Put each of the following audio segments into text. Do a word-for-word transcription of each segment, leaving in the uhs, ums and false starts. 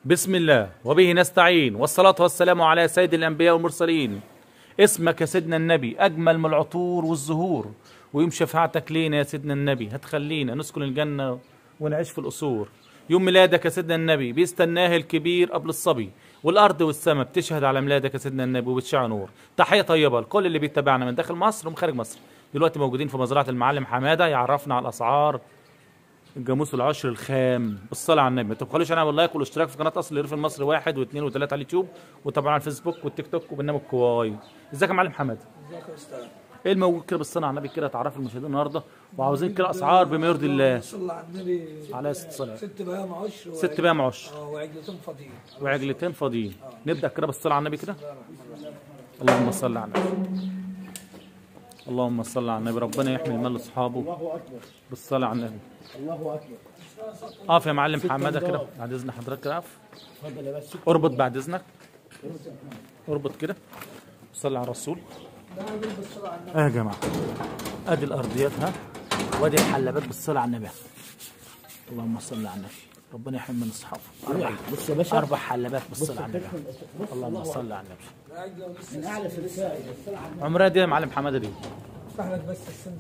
بسم الله وبه نستعين، والصلاة والسلام على سيد الأنبياء والمرسلين. اسمك يا سيدنا النبي أجمل من العطور والزهور، ويوم شفاعتك لينا يا سيدنا النبي هتخلينا نسكن الجنة ونعيش في القصور. يوم ميلادك يا سيدنا النبي بيستناه الكبير قبل الصبي، والأرض والسماء بتشهد على ميلادك يا سيدنا النبي وبتشع نور. تحية طيبة لكل اللي بيتابعنا من داخل مصر ومن خارج مصر. دلوقتي موجودين في مزرعة المعلم حمادة يعرفنا على الأسعار الجاموس العشر الخام. بالصلاة على النبي. ما تبخلوش عنها باللايك والاشتراك في قناة أصل الريف المصري واحد واثنين وثلاثة على اليوتيوب، وطبعا على الفيسبوك والتيك توك وبرنامج كواي. ازيك يا معلم حمادة؟ ازيك يا استاذ؟ ايه الموجود كده بالصلاة على النبي كده تعرف المشاهدين النهارده، وعاوزين كده اسعار بما يرضي الله. صلى على النبي عليه الصلاة والسلام. ست بهام عشر ست بيام عشر اه وعجلتين فاضيين وعجلتين فاضيين. نبدأ كده بالصلاة على النبي كده. اللهم صل على النبي. اللهم صل على النبي. ربنا يحمي المال لاصحابه. الله اكبر. بالصلاة على النبي. الله اكبر. اقف يا معلم حمادة كده بعد اذن حضرتك كده. اقف. اتفضل يا باشا. اربط بعد اذنك. اربط كده. صلي على الرسول. اه يا جماعه ادي الارضيات ها، وادي الحلبات بالصلاه على النبي. اللهم صل على النبي. ربنا يحمي من اصحابه. اربع بص يا باشا، اربع حلبات بالصلاه على النبي. اللهم صل على النبي. من اعلى سلسله. عمرها دي يا معلم حماده دي افتح لك بس السن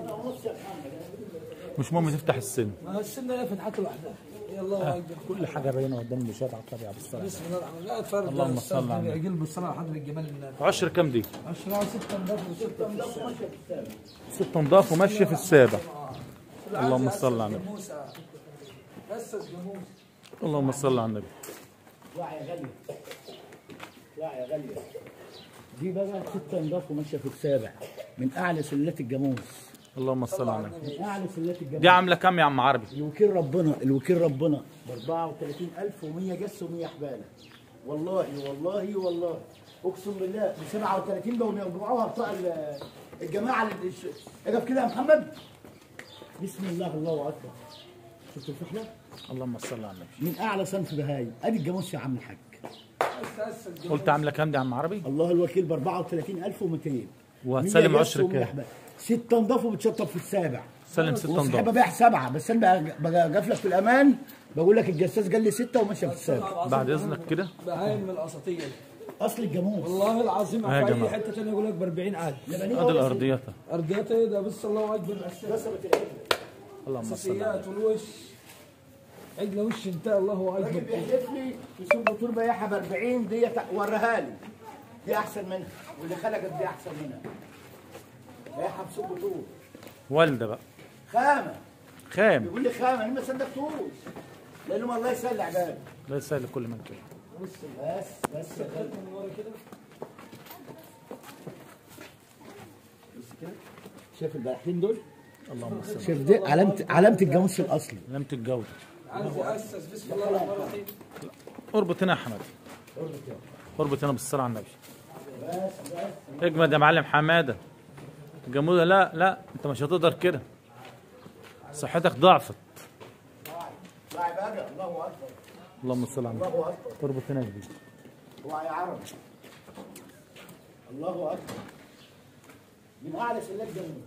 مش مهم تفتح السن، ما السن ده فتحته لوحدها. يا الله اكبر. كل حاجه باينه قدام المشاهد على الطبيعه بالصلاه. بسم الله الرحمن الرحيم. اتفرج. اللهم صل على النبي. عجل بالصلاه على حضره الجمال النبي. عشر كام دي؟ عشرة ستة نضاف وستة نضاف. ست نضاف وماشيه في السابع. اللهم صل على النبي. بس الجاموس. اللهم صل على النبي. لا يا غاليه، لا يا غاليه، دي بقى ستة نضاف وماشيه في السابع، من اعلى سلات الجاموس. اللهم صل على النبي. من اعلى سلات الجاموس. دي عامله كام يا عم عربي؟ الوكيل ربنا، الوكيل ربنا ب أربعة وثلاثين ألف ومية جس ومية حباله. والله والله والله اقسم بالله ب سبعة وثلاثين بقوا بيوجعوها بتوع ال- الجماعه اللي اقف كده يا محمد. بسم الله الله اكبر. شفت الفحله؟ اللهم صل على النبي. من اعلى صنف بهايم. ادي الجاموس يا عم الحاج. قلت عامله كام دي يا عم عربي؟ الله الوكيل ب أربعة وثلاثين ألف ومئتين. وهتسلم عشر كام؟ ستة نضاف وبتشطب في السابع. سلم ستة وصاحبها نضاف. بايع سبعه، بس انا بجافلك في الامان بقول لك الجساس قال لي سته وماشيه في السابع. بعد اذنك كده. بهايم من الاساطير اصل الجاموس. والله العظيم. يا في اي جماعة. حته ثانيه يقول لك ب أربعين ألف. ادي الارضيات. ارضيات ايه ده؟ بس الله اكبر. اللهم صل على الاساسيات والوش. عجله وش انتهى. الله الراجل اكبر. بيحلف لي يسوق بطول بايعها ب أربعين ديت وريها لي. دي احسن منها، واللي خلقت دي احسن منها. بايعها بسوق بطول. والده بقى خامه. خام. بيقول لي خامه، انا ما صدقتوش. لانهم الله يسهل عباده. لا يسهل كل من كده. بص بس بس يا غالي. من ورا كده. بص كده. شايف البلحين دول؟ اللهم صل. شايف دي علامه علامه الجاموس الاصلي. لم تتجوز. عايز يأسس. بسم الله الرحمن الرحيم. اربط هنا يا حماد. اربط يلا. اربط هنا بالصلاه على النبي. بس بس. اجمد يا معلم حماده. الجموده لا لا انت مش هتقدر كده، صحتك ضعفت. لا عباده. الله اكبر. اللهم صل على النبي. الله اكبر. اربط هنا يا كبير. اوعى يا عرب. الله اكبر. من اعلى سلات جاموس.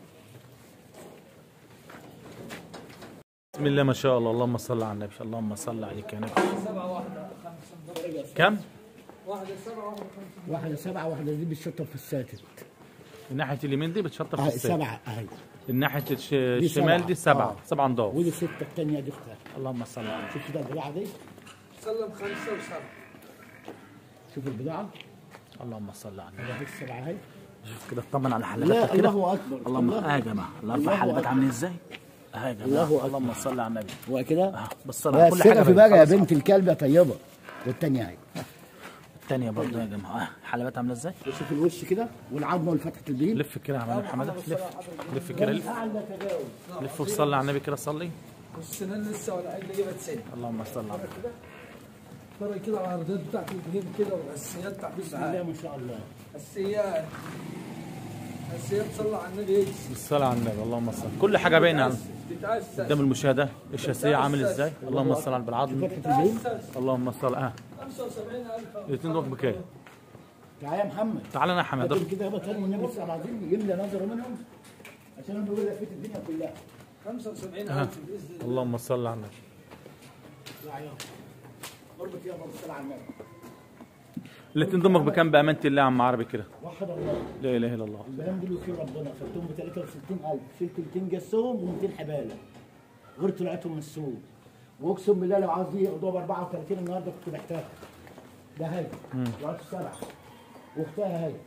بسم الله ما شاء الله. اللهم صل على النبي. اللهم صل عليك يا نبي. سبعة واحدة خمسة. كم؟ واحدة سبعة واحدة خمسة. واحده سبعه، واحده دي بتشطب في الساتر. الناحيه اليمين دي بتشطف في اهي السابع. سبعه اهي. الناحيه الش- دي الشمال سبعة. دي سبعه. آه. سبعه نضاف. ودي سته الثانيه دي اختها. اللهم صل على النبي. شوف ده البضاعه دي. سلم خمسة وسبعة. شوف البضاعه. اللهم صل على النبي. اهي السبعه اهي. شوف كده اطمن على لا حلباتك كده. الله اكبر. اللهم اه يا جماعه الاربع الله حلبات أكبر. عاملين ازاي؟ اه يا جماعه. الله أكبر. اللهم صل على النبي. هو كده. اه بالصلاه بس كل حاجه في باينة. بقى يا خلاص. بنت الكلب يا طيبه. والثانيه اهي. الثانيه برضه يا جماعه. اه حلبات عامله ازاي؟ وشوف الوش كده والعظمه والفتحه البين. لف كده يا معلم حماده. لف لف كده. لف اعلى تجاوز. لف وصلي على النبي كده. صلي. والسنان لسه ولا عجلة جابت سنة. اللهم صل على النبي. اتفرج كده على العرضيات بتاعت الجيم كده والاساسيات بتاعت بسم الله ما شاء الله. الاساسيات. الاساسيات صلى على النبي يجي. بالصلاه على النبي. اللهم صل. كل حاجه باينه عن- بتأسس. قدام المشاهده. الشاسيه عامل ازاي؟ اللهم صل على بالعظم. فتحه البين. اللهم صل. اه خمسة وسبعين ألف. الاثنين دول بكام؟ تعالى يا محمد. تعال انا يا حماده. لكن كده يابا تاني والنبي صلى الله عليه وسلم يملى نظره منهم عشان انا بقول لك في الدنيا كلها. خمسة وسبعين ألف بإذن الله. اللهم صل على النبي. لا يابا. اربط يا ابو الصلاه على النبي. اللي تنضمك بكام بامانه الله يا عم عربي كده؟ وحد الله. لا اله الا الله. البهائم دول وكيل ربنا خدتهم ب ثلاثة وستين ألف، شلت مئتين جسهم و200 حباله غير طلعتهم من السوق. واقسم بالله لو عاوز ياخدوها ب أربعة وثلاثين النهارده كنت محتاجها. ده هاي وقت سبعه واختها هاي.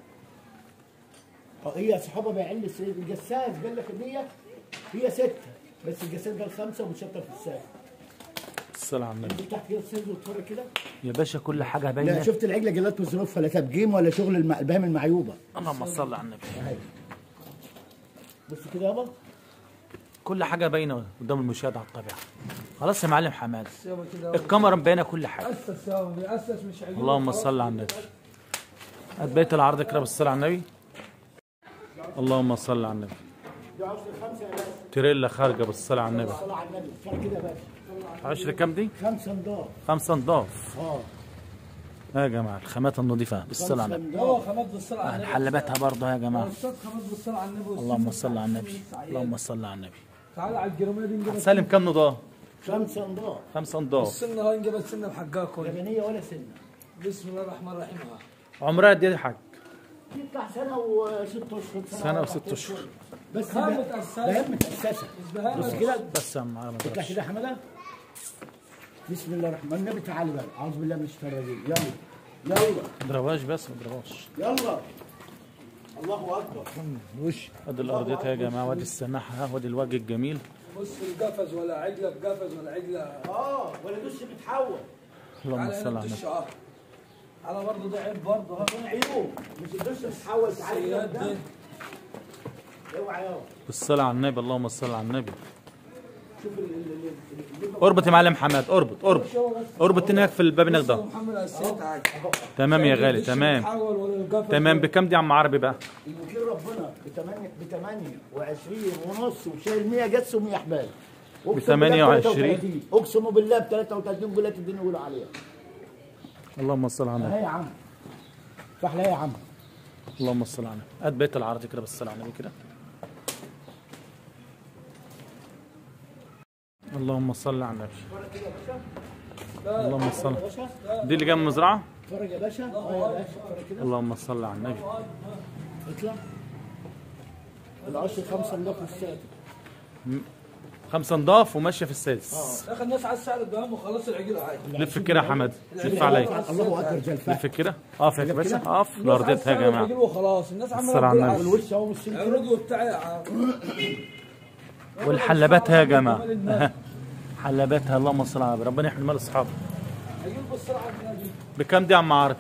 هي صحابها بايعين لي الجساس قال لك ان هي هي سته بس الجساس قال خمسه ومتشطر في الساق. الصلاة على النبي. انزل تحت كده السيد واتفرج كده. يا باشا كل حاجه باينه. لا شفت العجله جلات بظروفها لا تبجيم ولا شغل الم- البهائم المعيوبه. اللهم صل على النبي. اهي بص كده يابا. كل حاجه باينه قدام المشاهد على الطبيعه. خلاص يا معلم حماد، يابا كده الكاميرا مبينه كل حاجه. اسس يابا بيأسس مش عايزين. اللهم صل على النبي. هات بيت العرض كده بالصلاه على النبي. اللهم صل على النبي. دي عشرة خمسة يا باشا. تريلا خارجه بالصلاه على النبي. الصلاة على النبي اتفرج كده يا باشا. عشرة كام دي؟ خمسة نضاف. خمسة نضاف. اه يا جماعه الخامات النظيفه بالصلاه على النبي. هو خمد بالصلاة على النبي. حلباتها برضه يا جماعه. استاذ خمد بالصلاة على النبي. اللهم صل على النبي. اللهم صل على النبي. تعالى على الجرمية دي نجيب سالم كام نضاف؟ خمسة نضاف. خمسة نضاف. السنة هاي نجيب السنة بحقها كل. يابانية ولا سنة. بسم الله الرحمن الرحيم. عمرها قد ايه يا حاج؟ يطلع سنة وست أشهر. سنة وست أشهر. بس بهائم بهائم متأسسة. بهائم متأسسة. بهائم بص كده بس يا عم عربي. اطلع كده يا حمادة. بسم الله الرحمن النبي. تعالى بقى أعوذ بالله من الشيطان الرجيم. يلا يلا ما اضربهاش بس ما اضربهاش. يلا الله أكبر. وش ادي الارضيات يا جماعه، وادي السماحه، وادي الوجه الجميل. بص القفز ولا عجلة بقفز ولا عجلة. اه ولا دش بتحول. اللهم على صل هنا على النبي. الدش اه. على برضه ده عيب برضه ها. من عيوب مش الدش بتحول. تعالى كده السياد قدام. دي. اوعى يابا. بالصلاه على النبي. اللهم صل على النبي. شوف ال ال ال اربط يا معلم حماد، اربط اربط اربط هناك في الباب هناك بص ده. محمد السيد تعالى. تمام يا غالي. الدش تمام بيتحول ولا القفز تمام. ولا- بكام دي يا عم عربي بقى؟ الوكيل ربنا بثمانية بثمانية وعشرين ونص وشايل مية جس ومية حبال. ب ثمانية وعشرين. اقسم بالله ب ثلاثة وثلاثين بلات الدنيا يقولوا عليها. اللهم صل على النبي. اهي يا عم. فحلة يا عم. اللهم صل على النبي. هات بيت العرض كده بالصلاه على النبي كده. اللهم صل على النبي. اتفرج كده يا باشا. اللهم صل. يا باشا دي اللي جنب المزرعه. اتفرج يا باشا. اه يا باشا اتفرج كده. اللهم صل على النبي. اطلع. العشر خمسة نضاف السادس. خمسة نضاف وماشيه في السادس. يا اخي الناس على السعر الدوام وخلاص العجيله عادي. لف كده يا حماد، لف عليا. الله اكبر جلفة. لف كده. اقف يا باشا اقف. الارضيات يا جماعه. وخلاص الناس الصلاة على عماله النبي. والوش اهو والسن كده. الرجل بتاعي والحلباتها يا جماعه. حلباتها. اللهم صل على النبي. ربنا يحمي مال اصحابه. هيجيب بالسرعه النبي. بكام دي يا عم عربي؟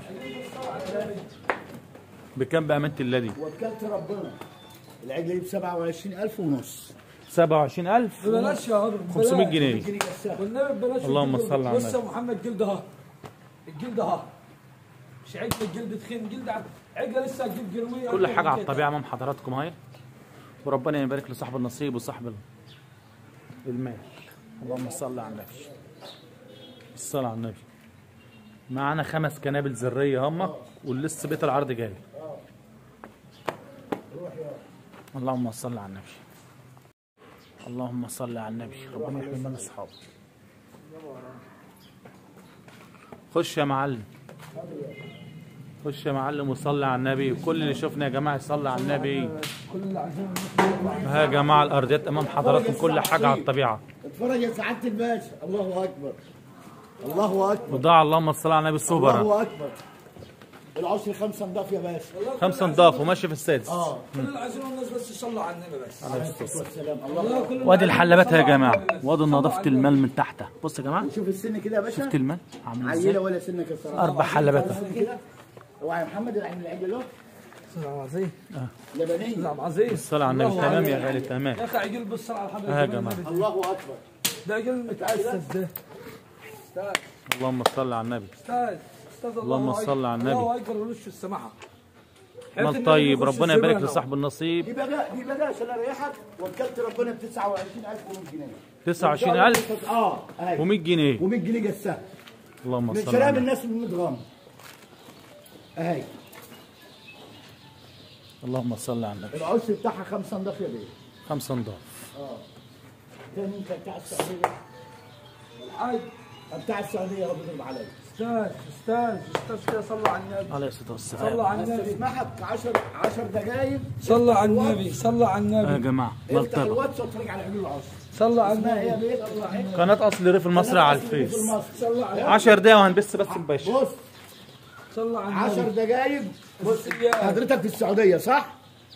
بكام بامانه الله دي؟ وكلت ربنا. العجله دي ب سبعة وعشرين ألف ونص. سبعة وعشرين ألف. ببلاش يا هضر. خمسمية جنيه. جنيه جسام. والنبي ببلاش. اللهم صل على بص يا النبي. محمد جلد اهو. الجلد اهو. مش عجله الجلد تخين جلد ع- عجله لسه هتجيب جرميه. كل حاجه على الطبيعه امام حضراتكم اهي. وربنا يبارك لصاحب النصيب وصاحب المال. اللهم صل على النبي. الصلاة على النبي. معانا خمس كنابل ذريه هم ولسه بيت العرض جاي. اللهم صل على النبي. اللهم صل على النبي. ربنا يحمي من اصحابه. خش يا معلم. خش يا معلم وصلي على النبي. كل اللي شفنا يا جماعه يصلي على النبي. كل اللي عايزين ها يا جماعه الارضيات امام حضراتكم كل حاجه على الطبيعه. اتفرج يا سعاده الباشا. الله اكبر. الله اكبر. وضاع اللهم صل على النبي الصبره. الله اكبر. العشر خمسة نضاف يا باشا. خمسه نضاف وماشي في السادس. اه كل اللي عايزينه الناس بس يصلوا على النبي بس. عليه الصلاه والسلام. الله كل اللي وادي عايزينه الحلبات يا يصلوا على جماعه. النبي بس. وادي نظافه المال من تحت. بص يا جماعه. شوف السن كده يا باشا. شفت المال عامل عيله ازاي؟ ولا سنه كسرها. اربع حلبات. كده. اوعى يا محمد العين العجل له. سلام عظيم. لبنيه. سلام عظيم. الصلاه على النبي. الله تمام أكبر. يا غالي تمام. يا اخي عجل بالسرعه على الحضره. ها يا جماعه. الله اكبر. ده عجل متاسس ده. استاذ اللهم صل على النبي. استاذ استاذ اللهم الله صل على أكبر. النبي. الله اكبر ولوش السماحه. مال طيب. ربنا يبارك لصاحب النصيب. دي بقى دي بقى عشان اريحك. وكلت ربنا ب تسعة وعشرين ألف ومية جنيه. تسعة وعشرين ألف اه اهي ومية جنيه. و100 جنيه جسها. اللهم من صل على شراب النبي. الناس من مية غرام. اهي اللهم صل على النبي. العشر بتاعها خمسة نضاف يا بيه. خمسه نضاف. اه تاني انت بتاع السعوديه. الحاج بتاع السعوديه يا رب يضرب عليا. استاذ استاذ استاذ كده صلوا على النبي. عليه الصلاه والسلام. صلوا على بس النبي. اسمحك عشر عشر دقائق. صلوا على النبي. صلوا على يا النبي. جماعه افتح مرتبه الواتس واتفرج على حلول العصر. صلوا على اسمها ايه يا النبي. بيه؟ الله عليك. قناه اصل الريف المصري على في الفيس. مصر. صلوا على عشر دقايق وهنبث بس مباشر. بص صلوا على عشر النبي. دقائق. بص أساسيات. حضرتك في السعوديه صح؟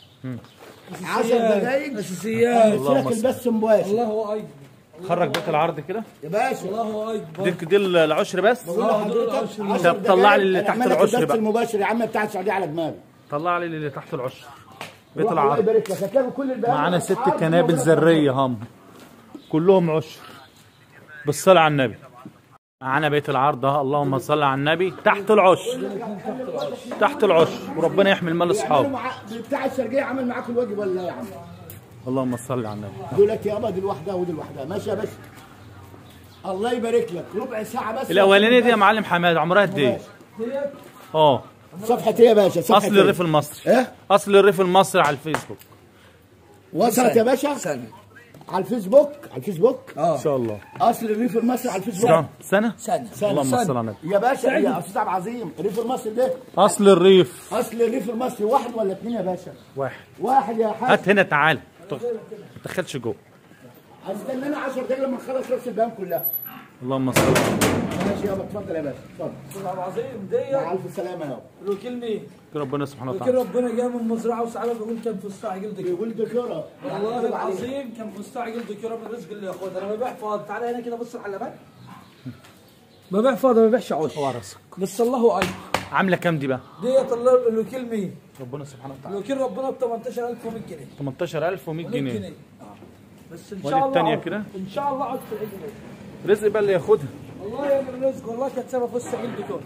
عشر أساسيات. دقائق اساسيات. لك البث مباشر الله اكبر. خرج بيت العرض كده. يا باشا. الله اكبر. دي دي العشر بس. بقول لحضرتك الله عشر طب طلع لي اللي دقايق تحت أنا أعمل لك العشر البث بقى. المباشر يا عم بتاع السعوديه على دماغي. طلع لي اللي تحت العشر. بيت روح الله العرض. يبارك لك هتلاقي كل البيان. معانا ست كنابل ذريه هم كلهم عشر بالصلاه على النبي. معانا بيت العرض اهو، اللهم صل على النبي، تحت العشر. تحت العشر، وربنا يحمي المال يعملوا لاصحابه. مع بتاع الشرقيه عمل معاكم الواجب ولا يا عم؟ اللهم صل على النبي. دولك يابا دي لوحدها ودي لوحدها ماشي يا باشا. الله يبارك لك ربع ساعه بس. الاولانيه دي يا معلم حماد عمرها قد ايه؟ اه صفحه ايه يا باشا؟ صفحه اصل إيه؟ الريف المصري. ايه؟ اصل الريف المصري على الفيسبوك. وصلت يا باشا؟ سنة. على الفيسبوك على الفيسبوك ان شاء الله. اصل الريف المصري على الفيسبوك. سنه سنه سنة. اللهم سنة. صل على النبي. يا باشا يا استاذ عبد العظيم الريف المصري ده اصل الريف اصل الريف المصري واحد ولا اثنين يا باشا؟ واحد. واحد يا حاج. هات هنا تعال ما تدخلش جوه. هستنانا عشر دقايق لما نخلص راس البيان كلها. اللهم صل على النبي. ماشي يابا اتفضل يا باشا اتفضل. والله العظيم مع ديت الف سلامه يابا. الوكيل مين؟ ربنا سبحانه وكيل وتعالى. ربنا جاي من مزرعه وسعاده بيقول كان في الصاع جلد كده. بيقول دكتوره والله العظيم كان في الصاع جلد كده من الرزق اللي ياخدها. انا ببيع فاضي. تعالى هنا كده بص على اللبن. ببيع فاضي ما ببيعش عش. ورثك. بس الله اكبر. عامله كام دي بقى؟ ديت الله الوكيل مين؟ ربنا سبحانه وتعالى. الوكيل ربنا ب ثمانية عشر ألف ومية جنيه. ثمانية عشر ألف ومية مية جنيه. جنيه. آه. بس ان ودي شاء الله التانية أقعد- كده؟ ان شاء الله اقعد في العيد ميلاد. رزق بقى اللي ياخدها. والله يا ابن الرزق والله كانت سبب في السجل بتوعها.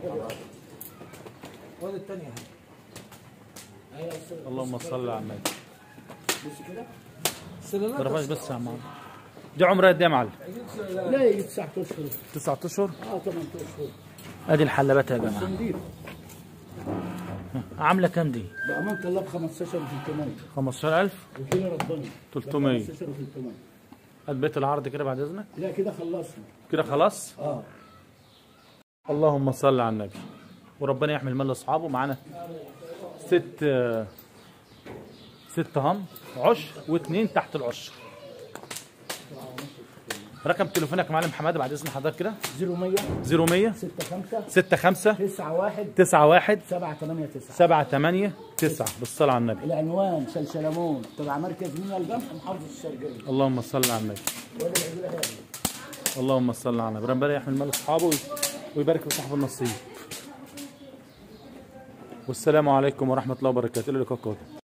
وادي الثانيه اهي. اللهم صل على النبي. سلالات ما تضربهاش بس يا عم. دي عمرها قد ايه يا معلم؟ لا يجي تسعة اشهر. تسعة اشهر. اه ثمانية اشهر. ادي الحلبات يا جماعه. نضيف. عامله كام دي؟ بأمانة الله ب خمستاشر وثلاثمية. خمستاشر ألف. وكيل ربنا. تلتمية. خمستاشر وثلاثمية. هات بيت العرض كده بعد اذنك. لا كده خلصنا. كده خلاص. اه اللهم صل على النبي. وربنا يحمي المال لاصحابه. معانا ست ست هم عشر واثنين تحت العشر. رقم تليفونك يا معلم حماده بعد اذن حضرتك كده. صفر مية صفر مية ستة خمسة ستة خمسة تسعة واحد تسعة واحد سبعة ثمانية تسعة. سبعة ثمانية تسعة بالصلاة على النبي. العنوان شلشلمون تبع مركز مينا القمح محافظة الشرقية. اللهم صل على النبي. اللهم صل على النبي. ربنا يحمي المال لاصحابه ويبارك في صاحب النصيب. والسلام عليكم ورحمة الله وبركاته. إلى اللقاء القادم.